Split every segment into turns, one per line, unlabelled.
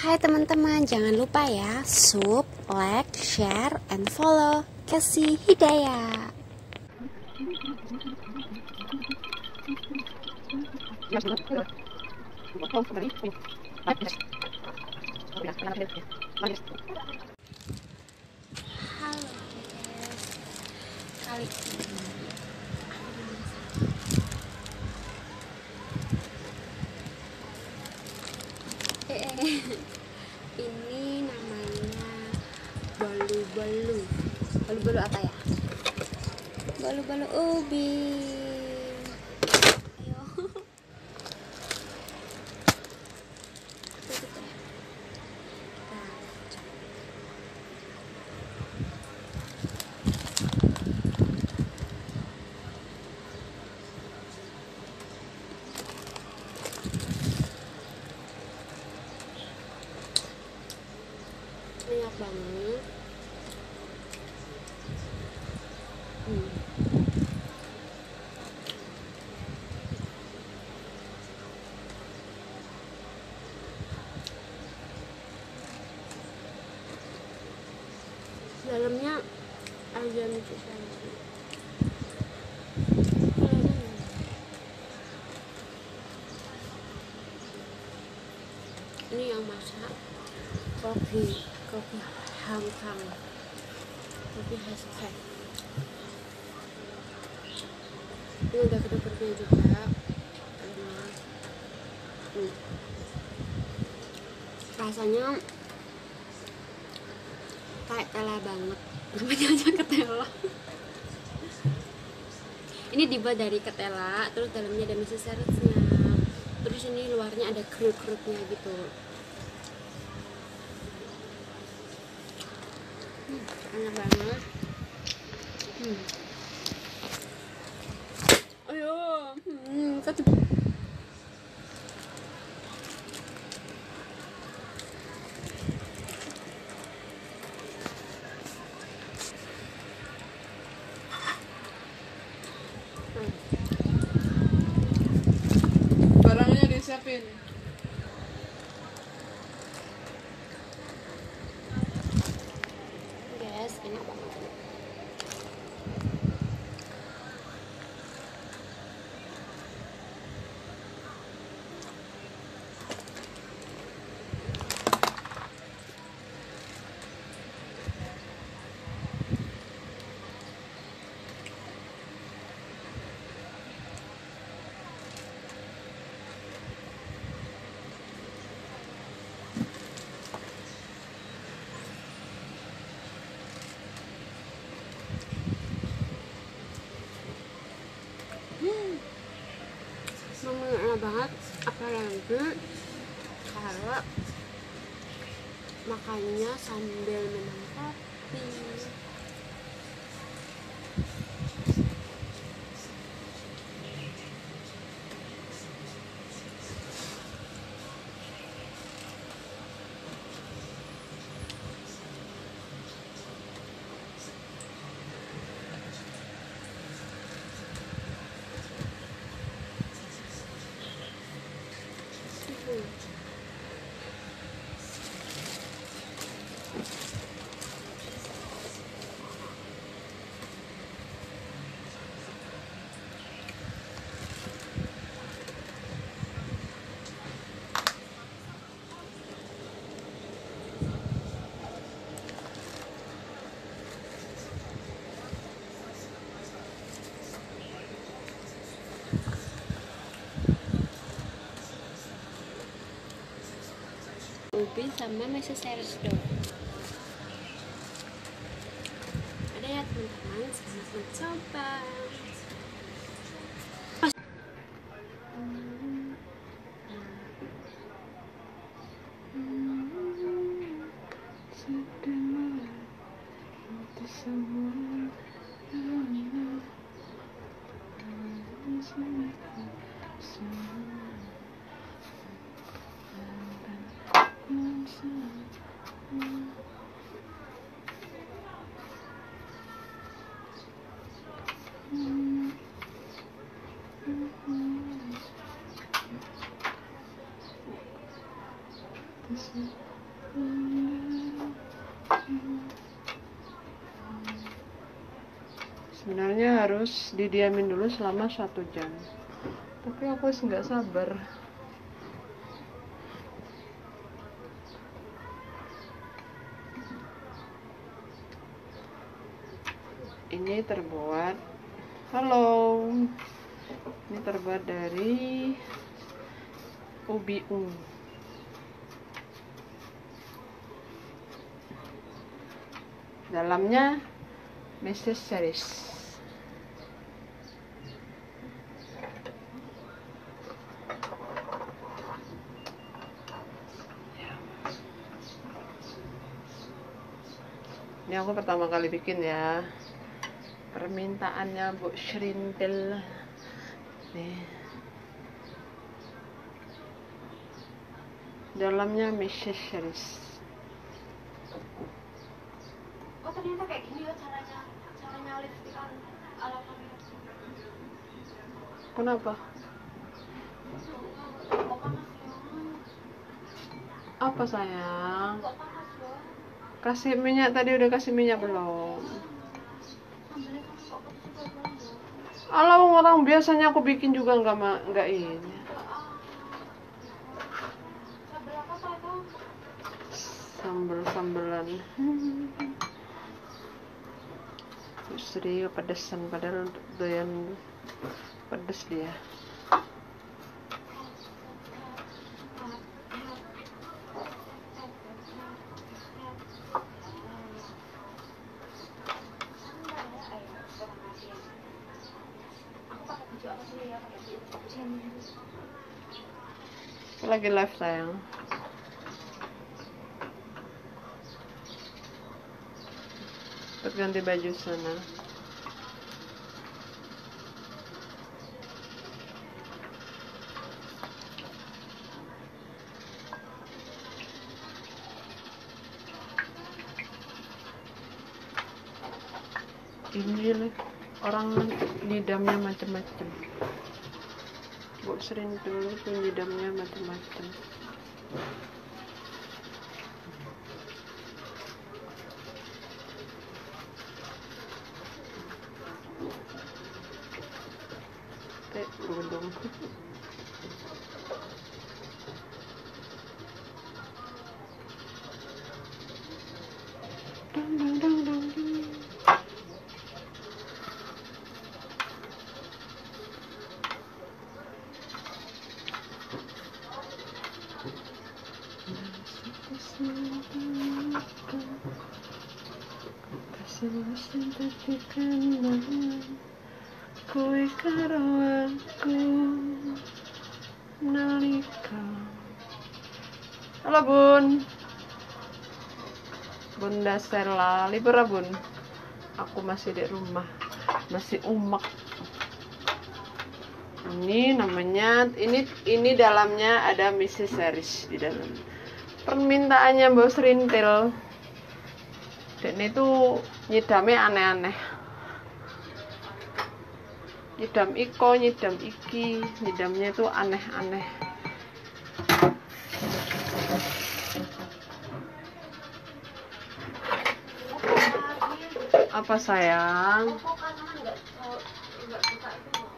Hai teman-teman, jangan lupa ya sub, like, share, and follow Kasih Hidayah. Halo guys, kali ini ini namanya bolu-bolu. Bolu-bolu apa ya? Bolu-bolu ubi. Ayo. Tutup ya. Banyak banget. Dalamnya ada micin saus. Ini yang masak kopi hangat, kopi hashtag. Ini udah kedapurnya juga. Rasanya kayak tela banget, namanya aja ketela. Ini dibuat dari ketela, terus dalamnya ada mixed serutnya, terus ini luarnya ada kerut-kerutnya gitu. Enak banget. Ayo,
barangnya disiapin.
guys, enak banget. Enak banget, apalagi kalau makannya sambil minum kopi. Ubi sama mixed serut dong. Ada ya teman-teman, selamat mencoba.
Sebenarnya harus didiamin dulu selama 1 jam, tapi aku nggak sabar. Ini terbuat, halo, ini terbuat dari ubi ungu. Dalamnya Mrs. Series. Ini aku pertama kali bikin ya. Permintaannya Bu Shrintel. Nih. Dalamnya Mrs. Series.
Oh ternyata kayak gini ya caranya lipstick ala kamera.
Kenapa?
Kok panas ya?
Apa sayang?
Kok panas ya?
Kasih minyak tadi, udah kasih minyak belum?
Sambalnya kan kok pedes belum ya?
Alah, orang biasanya aku bikin juga nggak ini.
Sambal apa Pak itu?
Sambel-sambelan. Sri pedesan, padahal doyan pedes dia. Aku lagi live sayang. Ganti baju sana. Ini orang lidamnya macam-macam. Bu sering dulu tuh lidamnya macam-macam. Berundung. Kowe karo aku nalika. Halo Bun. Bunda Stella, libur ya Bun? Aku masih di rumah, masih umek. Ini namanya, ini dalamnya ada Mrs. Series di dalam. Permintaannya Mbak Serintil. Dan itu nyidamnya aneh-aneh. Nyidam iko, nyidam iki, nyidamnya itu aneh-aneh. Apa sayang?
Kok kanan enggak buka itu loh.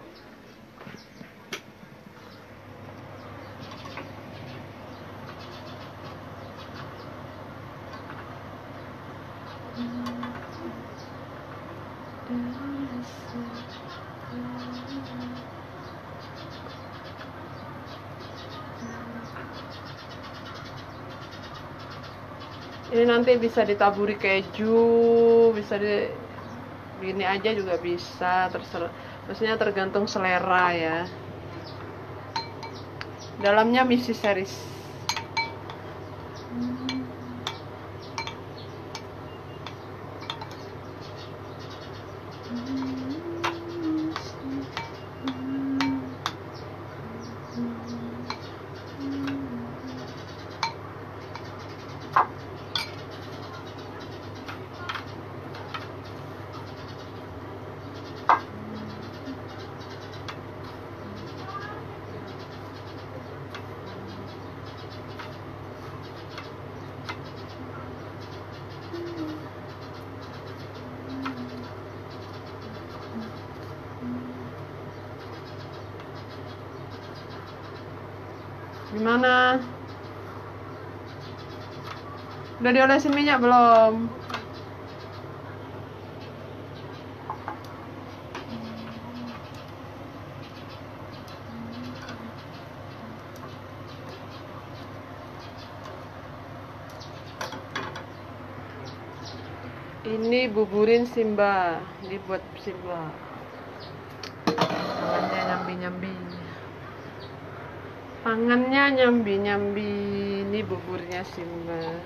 Ini nanti bisa ditaburi keju, bisa gini aja juga bisa, terserah. Maksudnya tergantung selera ya. Dalamnya Mrs. Series. Gimana? Udah diolesin minyak belum? Ini buburin Simba, ini buat Simba. Tangannya nyambi-nyambi. Tangannya nyambi-nyambi. Ini buburnya Simba.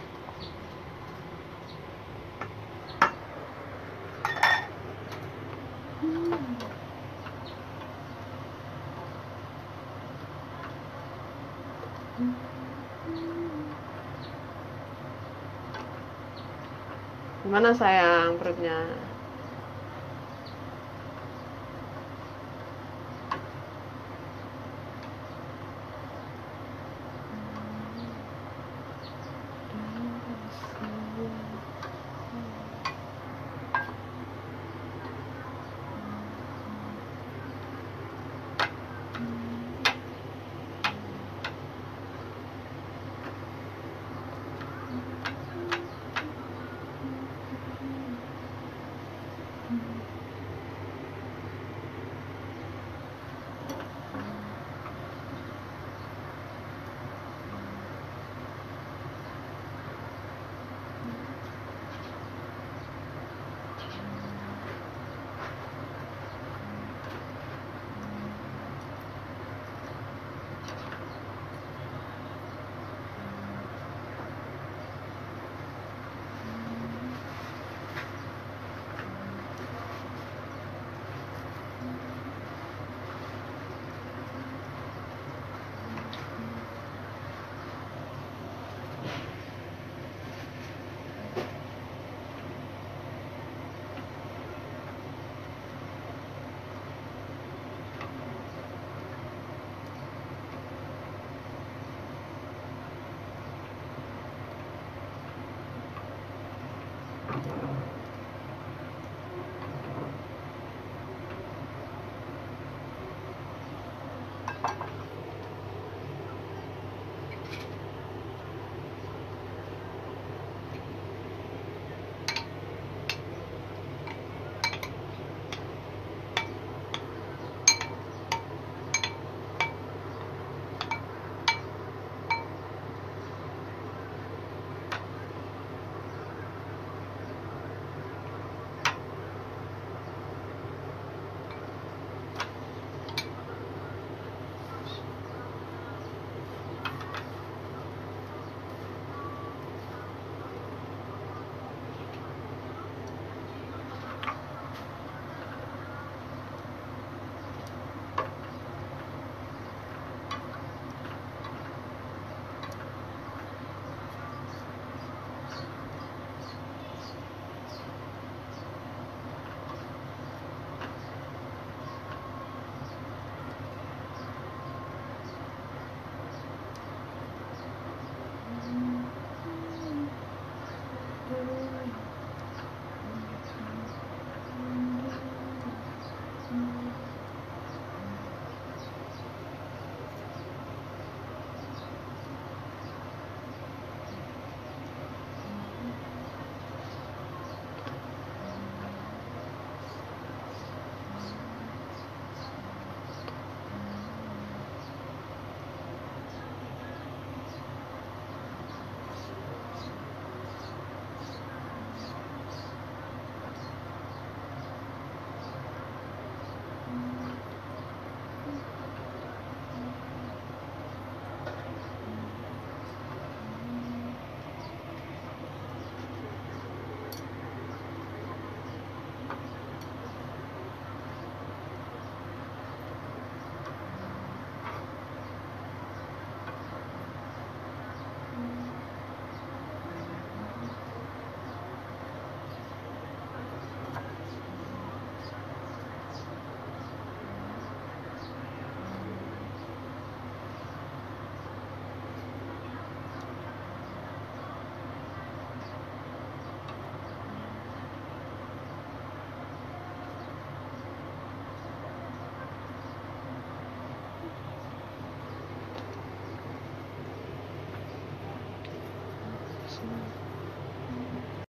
Gimana sayang perutnya?